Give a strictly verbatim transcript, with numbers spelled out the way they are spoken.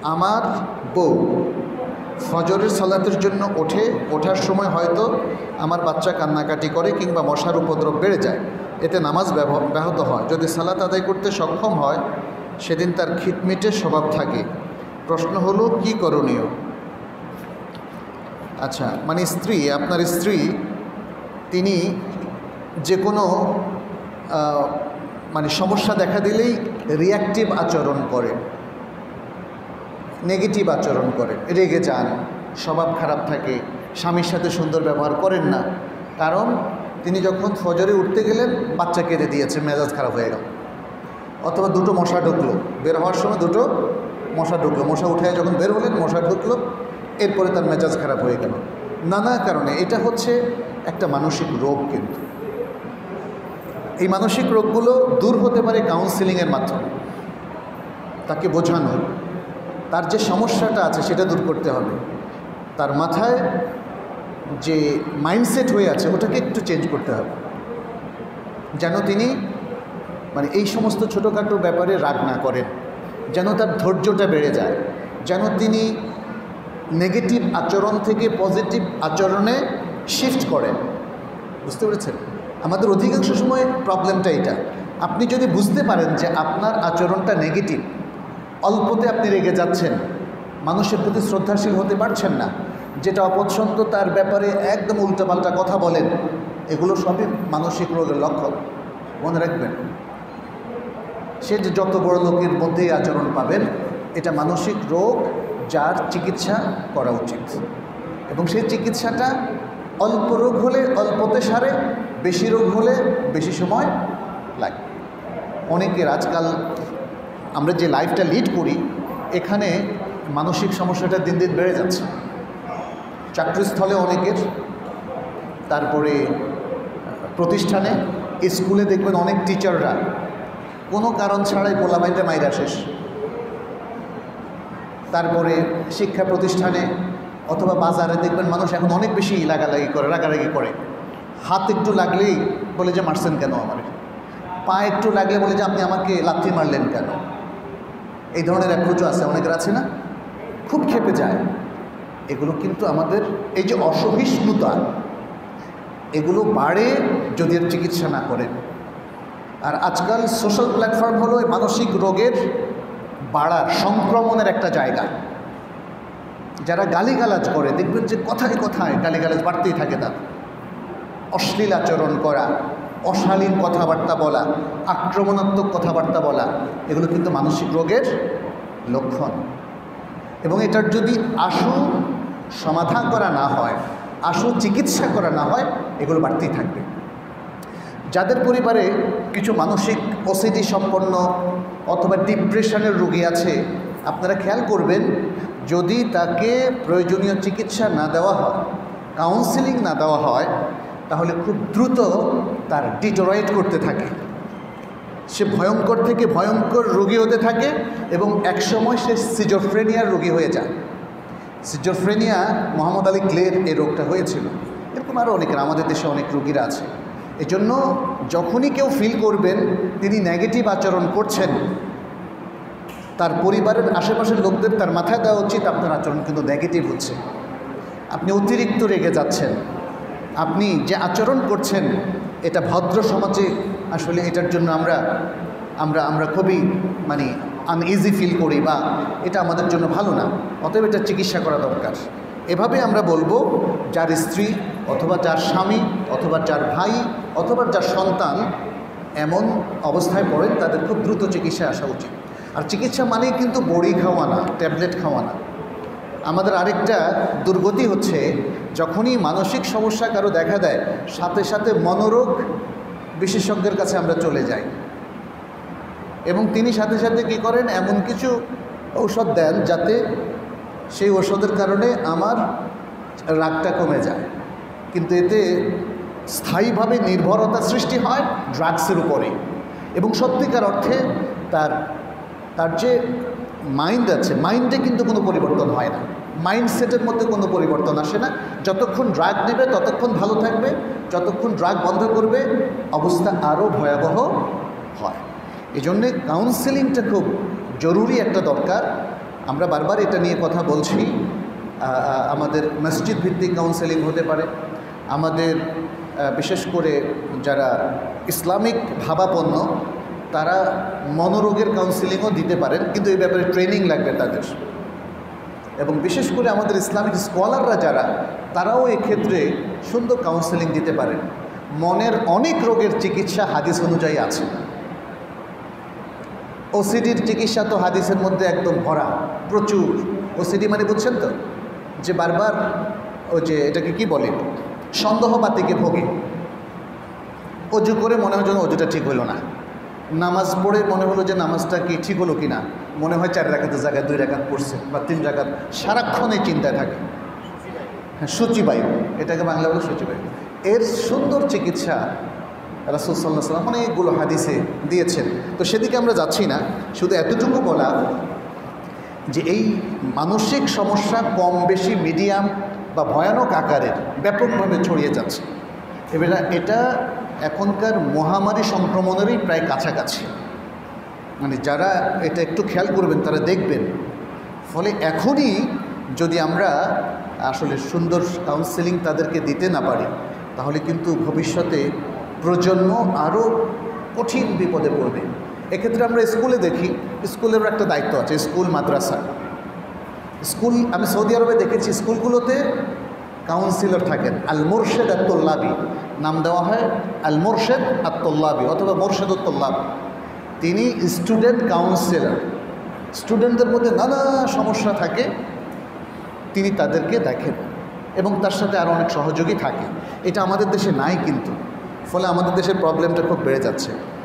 আমার বউ ফজরের সালাতের জন্য ওঠে, ওঠার সময় হয়তো আমার বাচ্চা কান্নাকাটি করে কিংবা মশার উপদ্রব বেড়ে যায়, এতে নামাজ ব্যাহত হয়। যদি সালাত আদায় করতে সক্ষম হয় সেদিন তার খিটমিটে স্বভাব থাকে। প্রশ্ন হলো কি করণীয়? আচ্ছা, মানে স্ত্রী, আপনার স্ত্রী তিনি যে কোনো মানে সমস্যা দেখা দিলেই রিয়াক্টিভ আচরণ করে, নেগেটিভ আচরণ করেন, রেগে যান, স্বভাব খারাপ থাকে, স্বামীর সাথে সুন্দর ব্যবহার করেন না। কারণ তিনি যখন ফজরে উঠতে গেলেন বাচ্চা কেঁদে দিয়েছে, মেজাজ খারাপ হয়ে গেল। অথবা দুটো মশা ঢুকলো, বের হওয়ার সময় দুটো মশা ঢুকলো, মশা উঠে যখন বের হলেন মশা ঢুকলো, এরপরে তার মেজাজ খারাপ হয়ে গেল নানা কারণে। এটা হচ্ছে একটা মানসিক রোগ। কিন্তু এই মানসিক রোগগুলো দূর হতে পারে কাউন্সেলিংয়ের মাধ্যমে। তাকে বোঝানো, তার যে সমস্যাটা আছে সেটা দূর করতে হবে। তার মাথায় যে মাইন্ডসেট হয়ে আছে ওটাকে একটু চেঞ্জ করতে হবে, যেন তিনি মানে এই সমস্ত ছোটোখাটো ব্যাপারে রাগ না করেন, যেন তার ধৈর্যটা বেড়ে যায়, যেন তিনি নেগেটিভ আচরণ থেকে পজিটিভ আচরণে শিফট করেন। বুঝতে পেরেছেন? আমাদের অধিকাংশ সময় প্রবলেমটা এটা। আপনি যদি বুঝতে পারেন যে আপনার আচরণটা নেগেটিভ, অল্পতে আপনি রেগে যাচ্ছেন, মানুষের প্রতি শ্রদ্ধাশীল হতে পারছেন না, যেটা অপছন্দ তার ব্যাপারে একদম উল্টাপাল্টা কথা বলেন, এগুলো সবই মানসিক রোগের লক্ষণ। মনে রাখবেন, সে যে যত বড় লোকের মধ্যেই আচরণ পাবেন, এটা মানসিক রোগ, যার চিকিৎসা করা উচিত। এবং সেই চিকিৎসাটা অল্প রোগ হলে অল্পতে সারে, বেশি রোগ হলে বেশি সময় লাগে। অনেকের আজকাল আমরা যে লাইফটা লিড করি, এখানে মানসিক সমস্যাটা দিন দিন বেড়ে যাচ্ছে। চাকরিস্থলে অনেকের, তারপরে প্রতিষ্ঠানে, স্কুলে দেখবেন অনেক টিচাররা কোনো কারণ ছাড়াই পোলাপাইতে মাইরা শেষ। তারপরে শিক্ষা প্রতিষ্ঠানে অথবা বাজারে দেখবেন মানুষ এখন অনেক বেশি লাগালাগি করে, রাগারাগি করে। হাত একটু লাগলেই বলে যে মারছেন কেন আমার, পা একটু লাগলে বলে যে আপনি আমাকে লাথি মারলেন কেন। এই ধরনের অ্যাপ্রোচও আছে, অনেকের আছে না, খুব ক্ষেপে যায়। এগুলো কিন্তু আমাদের এই যে অসহিষ্ণুতা, এগুলো বাড়ে যদি এর চিকিৎসা না করেন। আর আজকাল সোশ্যাল প্ল্যাটফর্ম হলো মানসিক রোগের বাড়ার, সংক্রমণের একটা জায়গা। যারা গালিগালাজ করে দেখবেন যে কথায় কথায় গালিগালাজ বাড়তেই থাকে, তার অশ্লীল আচরণ করা, অশালীন কথাবার্তা বলা, আক্রমণাত্মক কথাবার্তা বলা, এগুলো কিন্তু মানসিক রোগের লক্ষণ। এবং এটার যদি আশু সমাধান করা না হয়, আশু চিকিৎসা করা না হয়, এগুলো বাড়তেই থাকবে। যাদের পরিবারে কিছু মানসিক ওসিডি সম্পন্ন অথবা ডিপ্রেশনের রোগী আছে, আপনারা খেয়াল করবেন, যদি তাকে প্রয়োজনীয় চিকিৎসা না দেওয়া হয়, কাউন্সেলিং না দেওয়া হয়, তাহলে খুব দ্রুত তার ডিটোরাইট করতে থাকে। সে ভয়ঙ্কর থেকে ভয়ঙ্কর রোগী হতে থাকে এবং একসময় সে সিজোফ্রেনিয়ার রোগী হয়ে যায়। সিজোফ্রেনিয়া মোহাম্মদ আলী ক্লের এই রোগটা হয়েছিল। এরকম আরও অনেকের, আমাদের দেশে অনেক রোগীরা আছে। এজন্য যখনই কেউ ফিল করবেন তিনি নেগেটিভ আচরণ করছেন, তার পরিবারের আশেপাশের লোকদের তার মাথায় দেওয়া উচিত আপনার আচরণ কিন্তু নেগেটিভ হচ্ছে, আপনি অতিরিক্ত রেগে যাচ্ছেন, আপনি যে আচরণ করছেন এটা ভদ্র সমাজে আসলে এটার জন্য আমরা আমরা আমরা খুবই মানে আনইজি ফিল করি, বা এটা আমাদের জন্য ভালো না, অতএব এটা চিকিৎসা করা দরকার। এভাবে আমরা বলবো, যার স্ত্রী অথবা যার স্বামী অথবা যার ভাই অথবা যার সন্তান এমন অবস্থায় পড়েন, তাদের খুব দ্রুত চিকিৎসায় আসা উচিত। আর চিকিৎসা মানেই কিন্তু বড়ি খাওয়া না, ট্যাবলেট খাওয়া না। আমাদের আরেকটা দুর্গতি হচ্ছে, যখনই মানসিক সমস্যা কারো দেখা দেয়, সাথে সাথে মনোরোগ বিশেষজ্ঞের কাছে আমরা চলে যাই এবং তিনি সাথে সাথে কী করেন, এমন কিছু ঔষধ দেন যাতে সেই ওষুধের কারণে আমার রাগটা কমে যায়। কিন্তু এতে স্থায়ীভাবে নির্ভরতা সৃষ্টি হয় ড্রাগসের উপরে, এবং সত্যিকার অর্থে তার তার যে মাইন্ড আছে, মাইন্ডে কিন্তু কোনো পরিবর্তন হয় না, মাইন্ডসেটের মধ্যে কোনো পরিবর্তন আসে না। যতক্ষণ ড্রাগ নেবে ততক্ষণ ভালো থাকবে, যতক্ষণ ড্রাগ বন্ধ করবে অবস্থা আরও ভয়াবহ হয়। এই জন্যে কাউন্সেলিংটা খুব জরুরি একটা দরকার। আমরা বারবার এটা নিয়ে কথা বলছি। আমাদের মসজিদ ভিত্তিক কাউন্সেলিং হতে পারে, আমাদের বিশেষ করে যারা ইসলামিক ভাবাপন্ন তারা মনোরোগের কাউন্সেলিংও দিতে পারেন, কিন্তু এই ব্যাপারে ট্রেনিং লাগবে তাদের। এবং বিশেষ করে আমাদের ইসলামিক স্কলাররা যারা, তারাও এক্ষেত্রে সুন্দর কাউন্সেলিং দিতে পারেন। মনের অনেক রোগের চিকিৎসা হাদিস অনুযায়ী আছে। ওসিডির চিকিৎসা তো হাদিসের মধ্যে একদম ভরা, প্রচুর। ওসিডি মানে বুঝছেন তো, যে বারবার ওই যে এটাকে কি বলে, সন্দেহবাতিকে ভোগে। অজু করে মনে হয় যেন অজুটা ঠিক হলো না, নামাজ পড়ে মনে হলো যে নামাজটা কি ঠিক হলো কি না, মনে হয় চার রাকাতের জায়গায় দুই রাকাত পড়ছে বা তিন রাকাত, সারাক্ষণ এই চিন্তায় থাকে। হ্যাঁ, সূচিবায়ু, এটাকে বাংলা বলে সূচিবায়ু। এর সুন্দর চিকিৎসা রাসূল সাল্লাল্লাহু আলাইহি ওয়াসাল্লাম অনেকগুলো হাদিসে দিয়েছেন। তো সেদিকে আমরা যাচ্ছি না, শুধু এতটুকু বলা যে এই মানসিক সমস্যা কম বেশি মিডিয়াম বা ভয়ানক আকারের ব্যাপকভাবে ছড়িয়ে যাচ্ছে। এবার এটা এখনকার মহামারী সংক্রমণেরই প্রায় কাছাকাছি। মানে যারা এটা একটু খেয়াল করবেন তারা দেখবেন। ফলে এখনই যদি আমরা আসলে সুন্দর কাউন্সেলিং তাদেরকে দিতে না পারি, তাহলে কিন্তু ভবিষ্যতে প্রজন্ম আরও কঠিন বিপদে পড়বে। এক্ষেত্রে আমরা স্কুলে দেখি, স্কুলেরও একটা দায়িত্ব আছে, স্কুল মাদ্রাসা। স্কুল আমি সৌদি আরবে দেখেছি, স্কুলগুলোতে কাউন্সিলর থাকেন, আল মুরশেদ আত-তোল্লাবি নাম দেওয়া হয়, আল মুরশেদ আত-তোল্লাবি অথবা মুরশেদ উত-তোল্লাবি। তিনি স্টুডেন্ট কাউন্সিলর। স্টুডেন্টদের মধ্যে নানা সমস্যা থাকে, তিনি তাদেরকে দেখেন এবং তার সাথে আরও অনেক সহযোগী থাকে। এটা আমাদের দেশে নাই কিন্তু, ফলে আমাদের দেশের প্রবলেমটা খুব বেড়ে যাচ্ছে।